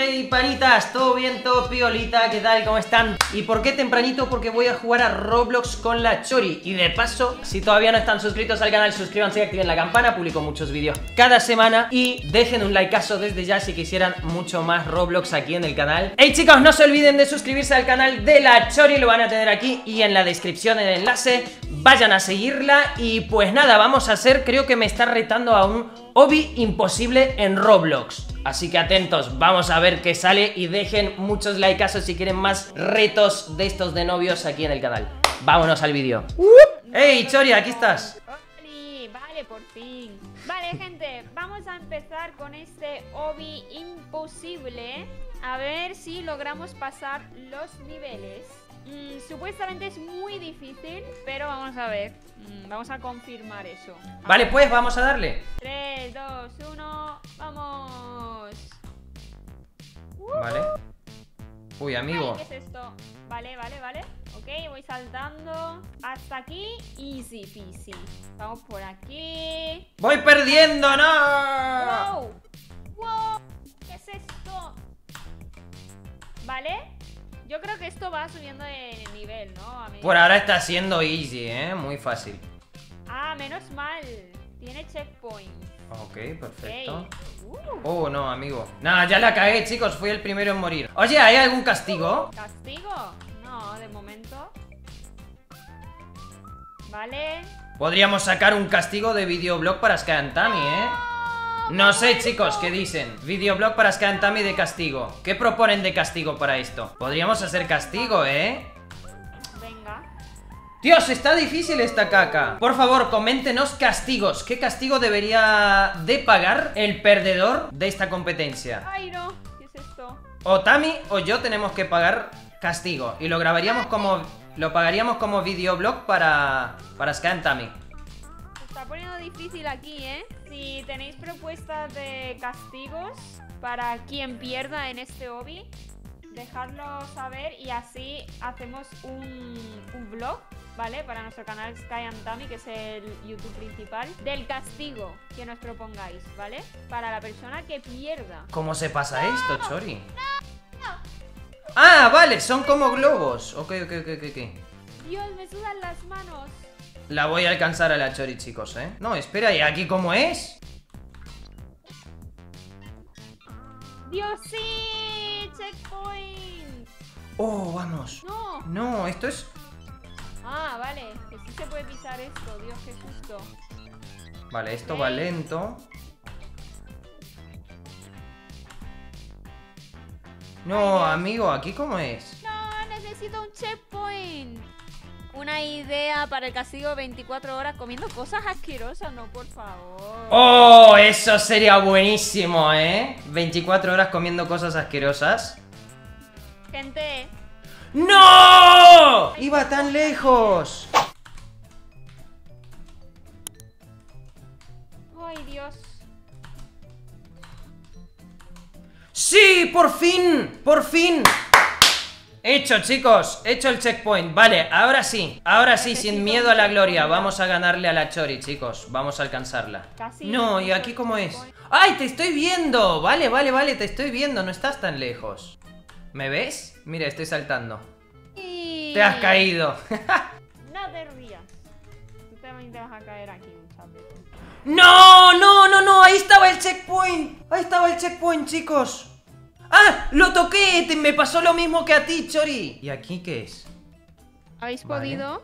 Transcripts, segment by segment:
Hey panitas, ¿todo bien? ¿Todo piolita? ¿Qué tal? ¿Cómo están? ¿Y por qué tempranito? Porque voy a jugar a Roblox con la Chori. Y de paso, si todavía no están suscritos al canal, suscríbanse y activen la campana. Publico muchos vídeos cada semana. Y dejen un likeazo desde ya si quisieran mucho más Roblox aquí en el canal. Hey chicos, no se olviden de suscribirse al canal de la Chori. Lo van a tener aquí y en la descripción el enlace. Vayan a seguirla. Y pues nada, vamos a hacer, creo que me está retando a un obby imposible en Roblox. Así que atentos, vamos a ver qué sale y dejen muchos likeazos si quieren más retos de estos de novios aquí en el canal. Vámonos al vídeo. ¡Hey, Chori, aquí estás! Vale, por fin. Vale, gente, vamos a empezar con este obby imposible. A ver si logramos pasar los niveles. Supuestamente es muy difícil, pero vamos a ver. Vamos a confirmar eso. Vale, pues vamos a darle. 3, 2, 1, ¡vamos! Vale. Uy, amigo. Vale, ¿qué es esto? Vale. Ok, voy saltando. Hasta aquí, easy peasy. Vamos por aquí. ¡Voy perdiendo! ¡No! ¡Wow! ¿Qué es esto? Vale. Yo creo que esto va subiendo de nivel, ¿no? Por ahora está siendo easy, muy fácil. Ah, menos mal. Tiene checkpoint. Ok, perfecto. Okay. Oh, no, amigo. Nada, ya la cagué, chicos. Fui el primero en morir. Oye, ¿hay algún castigo? ¿Castigo? No, de momento. Vale. Podríamos sacar un castigo de videoblog para Skantami, No sé, chicos, ¿qué dicen? Videoblog para Skantami de castigo. ¿Qué proponen de castigo para esto? Podríamos hacer castigo, Venga. Dios, está difícil esta caca. Por favor, coméntenos castigos. ¿Qué castigo debería de pagar el perdedor de esta competencia? Ay, no. ¿Qué es esto? O Tami o yo tenemos que pagar castigo. Y lo grabaríamos como... Lo pagaríamos como videoblog para Skantami. Se está poniendo difícil aquí, Si tenéis propuestas de castigos para quien pierda en este obby, dejadlo saber y así hacemos un vlog, ¿vale? Para nuestro canal Skantami, que es el YouTube principal, del castigo que nos propongáis, ¿vale? Para la persona que pierda. ¿Cómo se pasa esto, Chori? Ah, vale, son como globos. Ok. Dios, me sudan las manos. La voy a alcanzar a la Chori, chicos, No, espera, ¿y aquí cómo es? Dios, sí, checkpoint. Oh, vamos. No, esto es... Ah, vale, que sí se puede pisar esto. Dios, qué susto. Vale, esto va lento. No, amigo, ¿aquí cómo es? No, necesito un checkpoint. Una idea para el castigo 24 horas comiendo cosas asquerosas, no, por favor. ¡Oh! Eso sería buenísimo, 24 horas comiendo cosas asquerosas. Gente. ¡No! ¡Iba tan lejos! Ay, Dios. ¡Sí! ¡Por fin! ¡Por fin! Hecho, chicos, hecho el checkpoint. Vale, ahora sí, sin miedo a la gloria. Vamos a ganarle a la Chori, chicos. Vamos a alcanzarla. Casi. No, ¿y aquí cómo es? ¡Ay, te estoy viendo! Vale, te estoy viendo, no estás tan lejos. ¿Me ves? Mira, estoy saltando. Te has caído. No te rías. Tú también te vas a caer aquí muchas veces. ¡No! Ahí estaba el checkpoint, chicos. ¡Ah! ¡Lo toqué! Me pasó lo mismo que a ti, Chori. ¿Y aquí qué es? ¿Habéis Vale. podido?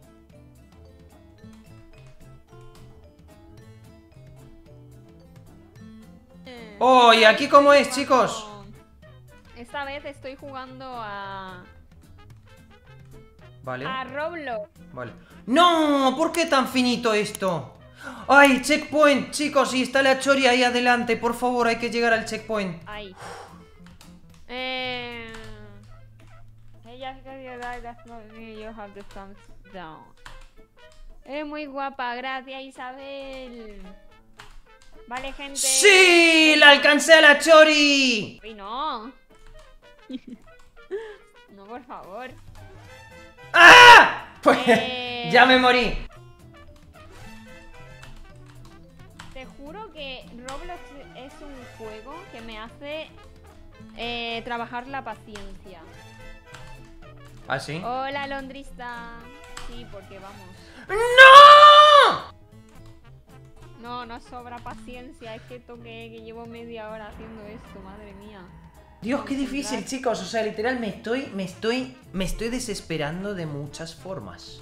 Oh, ¿y aquí cómo es, chicos? Esta vez estoy jugando a Vale. Roblox. Vale. ¡No! ¿Por qué tan finito esto? ¡Ay, checkpoint! Chicos, y está la Chori ahí adelante. Por favor, hay que llegar al checkpoint. Ahí. Eres muy guapa, gracias, Isabel. Vale, gente. ¡Sí! ¡La alcancé a la Chori! Uy, no. No, por favor. ¡Ah! Pues ya me morí. Te juro que Roblox es un juego que me hace Trabajar la paciencia. ¿Ah, sí? Hola, Londrista. Sí, porque vamos. ¡No! No, no sobra paciencia. Es que toqué que llevo media hora haciendo esto, madre mía. Dios, qué difícil, chicos. O sea, literal, me estoy desesperando de muchas formas.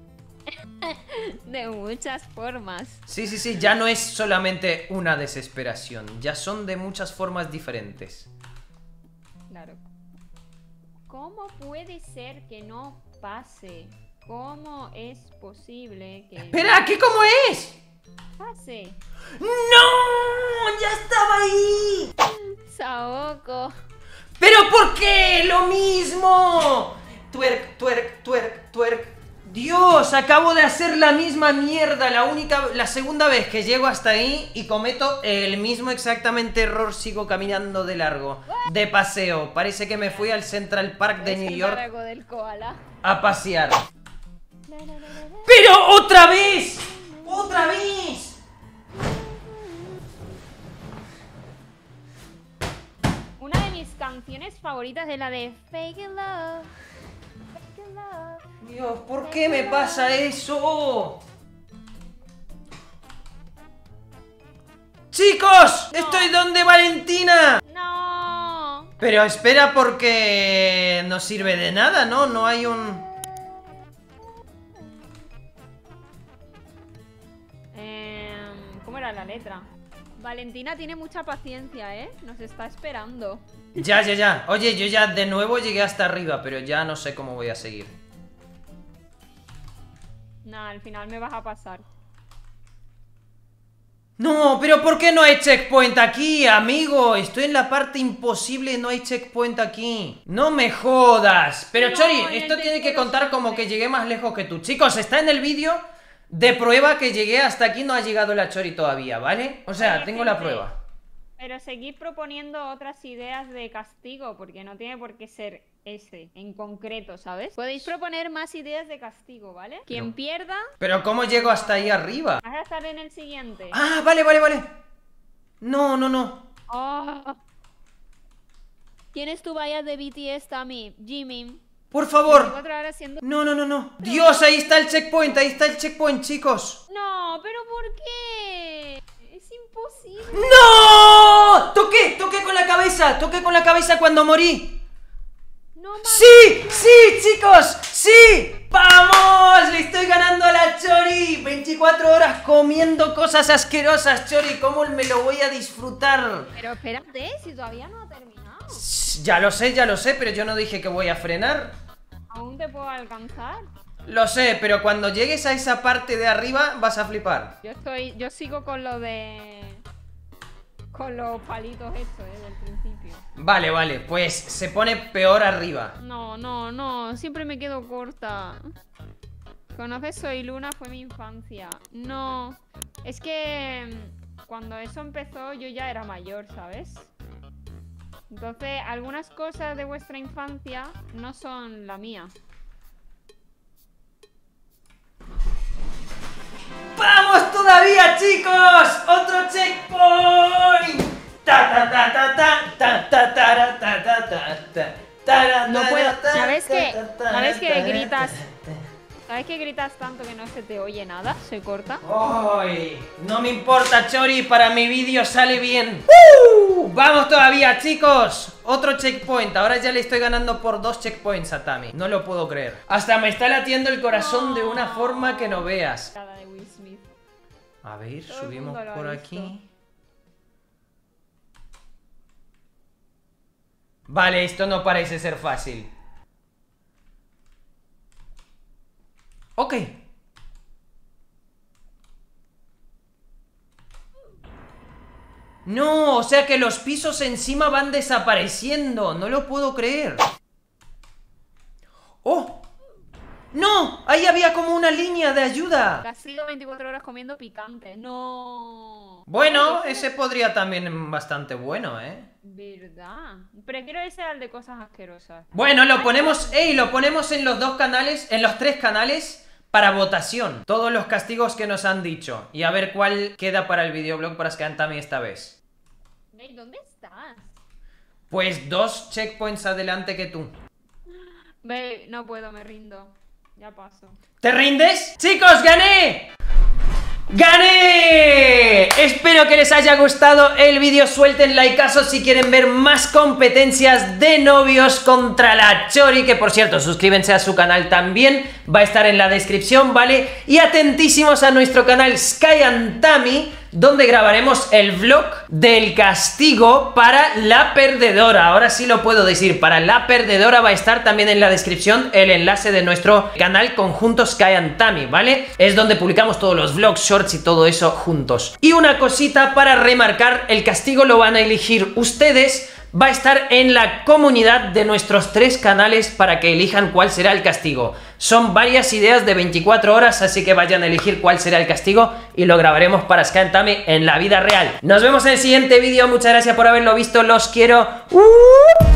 De muchas formas. Sí, sí, sí, ya no es solamente una desesperación. Ya son de muchas formas diferentes. Claro. ¿Cómo puede ser que no pase? ¿Cómo es posible que ¡Espera! ¿Qué cómo es? pase? ¡No! ¡Ya estaba ahí! Saoko. ¿Pero por qué? ¡Lo mismo! Twerk, twerk, twerk, twerk. Dios, acabo de hacer la misma mierda. La segunda vez que llego hasta ahí y cometo el mismo exactamente error. Sigo caminando de largo, de paseo. Parece que me fui al Central Park de New York Del koala. a pasear. ¡Pero otra vez! ¡Otra vez! Una de mis canciones favoritas es la de Fake It Love. Fake It Love. Dios, ¿por qué me pasa eso? ¡Chicos! No. ¡Estoy donde Valentina! No. Pero espera, porque no sirve de nada, ¿no? No hay un... ¿Cómo era la letra? Valentina tiene mucha paciencia, ¿eh? Nos está esperando. Ya, ya, ya. Oye, yo ya de nuevo llegué hasta arriba, pero ya no sé cómo voy a seguir. Nah, al final me vas a pasar. No, pero ¿por qué no hay checkpoint aquí, amigo? Estoy en la parte imposible y no hay checkpoint aquí. No me jodas. Pero No, Chori, en el esto tiene que tercero contar como siempre. que llegué más lejos que tú. Chicos, está en el vídeo de prueba que llegué hasta aquí. No ha llegado la Chori todavía, ¿vale? O sea, Oye, tengo la gente, prueba. Pero seguid proponiendo otras ideas de castigo, porque no tiene por qué ser ese en concreto, ¿sabes? Podéis proponer más ideas de castigo, ¿vale? Quien No. pierda, Pero ¿cómo llego hasta ahí arriba? vas a estar en el siguiente. Ah, vale, vale, vale. No, no, no. Oh. ¿Tienes tu valla de BTS, Tami? Jimin. Por favor. 24 horas siendo... No, no, no, no. Dios, ahí está el checkpoint, chicos. No, pero ¿por qué? Es imposible. ¡No! Toqué con la cabeza cuando morí. No mames. ¡Sí! ¡Sí, chicos! ¡Sí! ¡Vamos! Le estoy ganando a la Chori. 24 horas comiendo cosas asquerosas, Chori. ¿Cómo me lo voy a disfrutar? Pero espérate, si todavía no ha terminado. Ya lo sé, pero yo no dije que voy a frenar. Aún te puedo alcanzar. Lo sé, pero cuando llegues a esa parte de arriba vas a flipar. Yo sigo con lo de... Con los palitos estos, del principio. Vale, vale, pues se pone peor arriba. No, no, no, siempre me quedo corta. ¿Conoces Soy Luna? Fue mi infancia. No, es que cuando eso empezó yo ya era mayor, ¿sabes? Entonces, algunas cosas de vuestra infancia no son la mía. ¡Vamos todavía, chicos! ¡Otro checkpoint! Ta ta ta ta ta ta ta ta ta ta ta ta. No puedo. ¿Sabes que gritas? ¿Sabes que gritas tanto que no se te oye nada? Soy corta. ¡Ay! No me importa, Chori, para mi vídeo sale bien. ¡Vamos todavía, chicos! Otro checkpoint. Ahora ya le estoy ganando por 2 checkpoints a Tami. No lo puedo creer. Hasta me está latiendo el corazón de una forma que no veas. Cada de Will Smith. A ver, Todo el subimos mundo lo ha por visto. aquí. Vale, esto no parece ser fácil. Ok. No, o sea que los pisos encima van desapareciendo. No lo puedo creer. ¡Oh! ¡No! Ahí había como una línea de ayuda. Has sido 24 horas comiendo picante. No. Bueno, ese podría también bastante bueno, ¿eh? ¿Verdad? Prefiero ese al de cosas asquerosas. Bueno, lo ponemos, lo ponemos en los 2 canales, en los 3 canales para votación. Todos los castigos que nos han dicho. Y a ver cuál queda para el videoblog para Scantami esta vez. Hey, ¿dónde estás? Pues 2 checkpoints adelante que tú. Ve, no puedo, me rindo. Ya paso. ¿Te rindes? ¡Chicos, gané! ¡Gané! Espero que les haya gustado el vídeo. Suelten likeazos si quieren ver más competencias de novios contra la Chori. Que por cierto, suscríbanse a su canal también. Va a estar en la descripción, ¿vale? Y atentísimos a nuestro canal Sky and Tammy, donde grabaremos el vlog del castigo para la perdedora. Ahora sí lo puedo decir, para la perdedora va a estar también en la descripción el enlace de nuestro canal conjunto Sky and Tammy, ¿vale? Es donde publicamos todos los vlogs, shorts y todo eso juntos. Y una cosita para remarcar, el castigo lo van a elegir ustedes. Va a estar en la comunidad de nuestros 3 canales para que elijan cuál será el castigo. Son varias ideas de 24 horas, así que vayan a elegir cuál será el castigo y lo grabaremos para Sky and Tammy en la vida real. Nos vemos en el siguiente vídeo, muchas gracias por haberlo visto, los quiero.